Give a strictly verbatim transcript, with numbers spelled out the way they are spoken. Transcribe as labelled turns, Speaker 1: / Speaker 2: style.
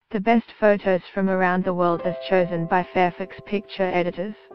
Speaker 1: The best photos from around the world as chosen by Fairfax Picture Editors.